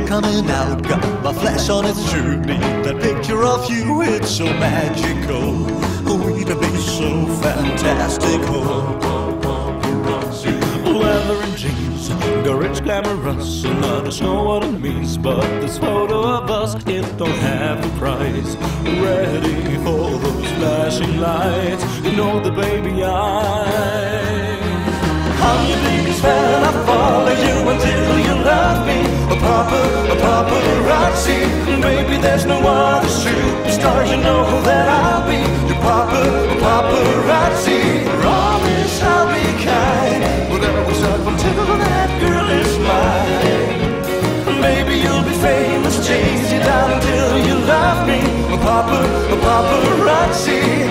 coming out, got my flesh on its journey. That picture of you, it's so magical. We'd be so fantastical. Leather and jeans, go rich, glamorous, and others know what it means. But this photo of us, it don't have a price. Ready for those flashing lights, you know the baby eyes. I'm your biggest fan, I follow you until you love me. A paparazzi, baby, there's no other superstar. You know that I'll be your paparazzi. Promise I'll be kind, whatever was up until that girl is mine. Baby, you'll be famous, chase you down until you love me. A paparazzi.